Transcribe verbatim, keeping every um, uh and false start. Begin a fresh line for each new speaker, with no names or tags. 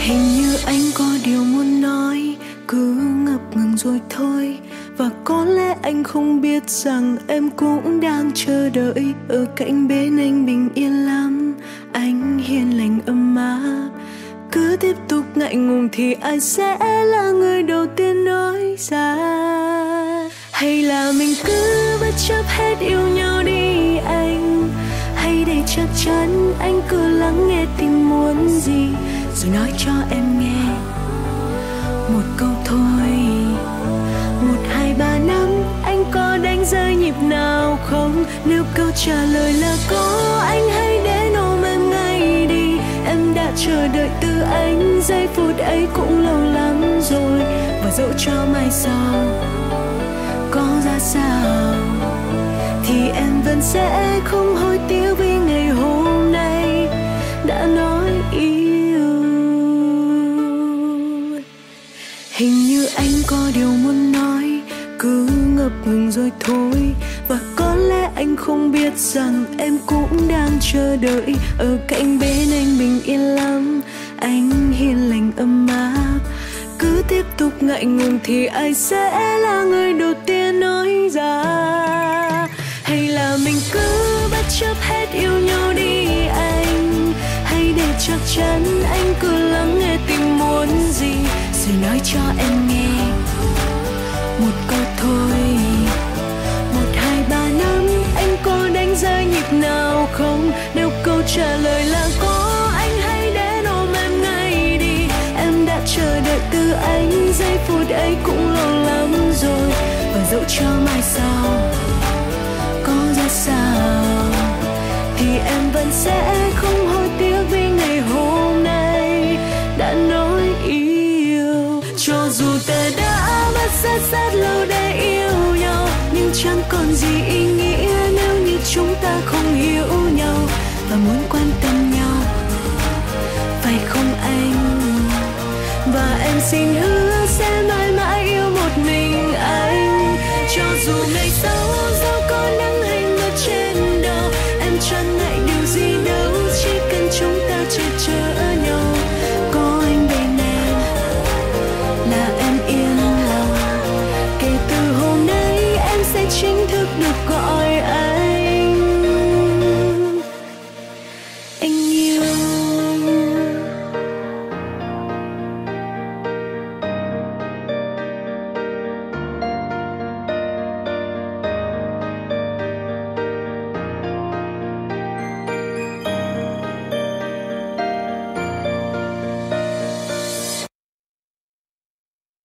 Hình như anh có điều muốn nói, cứ ngập ngừng rồi thôi. Và có lẽ anh không biết rằng em cũng đang chờ đợi ở cạnh bên anh bình yên lắm. Anh hiền lành ấm áp, cứ tiếp tục ngại ngùng thì ai sẽ là người đầu tiên nói ra? Hay là mình cứ bất chấp hết yêu nhau đi anh? Hay để chắc chắn anh cứ lắng nghe tim muốn gì rồi nói cho em nghe một câu thôi. Một hai ba năm anh có đánh rơi nhịp nào không? Nếu câu trả lời là có, anh hãy đến ôm em ngay đi. Em đã chờ đợi từ anh, giây phút ấy cũng lâu lắm rồi. Và dẫu cho mai sau có ra sao thì em vẫn sẽ không hối tiếc vì ngày hôm nay đã nói yêu. Hình như anh có điều muốn nói, cứ ngập ngừng rồi thôi. Và có lẽ anh không biết rằng em cũng đang chờ đợi ở cạnh bên anh bình yên lắm. Anh hiền lành ấm áp, cứ tiếp tục ngại ngùng thì ai sẽ là người đầu tiên nói ra? Hay là mình cứ bất chấp hết yêu nhau đi anh? Hay để chắc chắn anh cứ lắng nghe tim muốn gì rồi nói cho em nghe một câu thôi. Một hai ba năm anh có đánh rơi nhịp nào không? Nếu câu trả lời là có, anh hãy đến ôm em ngay đi. Em đã chờ đợi từ anh, giây phút ấy cũng lâu lắm rồi. Và dẫu cho mai sau có ra sao thì em vẫn sẽ không hối tiếc vì ngày hôm nay đã nói yêu. Cho dù ta đã mất rất rất lâu để yêu nhau, nhưng chẳng còn gì ý nghĩa nếu như chúng ta không hiểu nhau và muốn quan tâm nhau, phải không anh? Và em xin hứa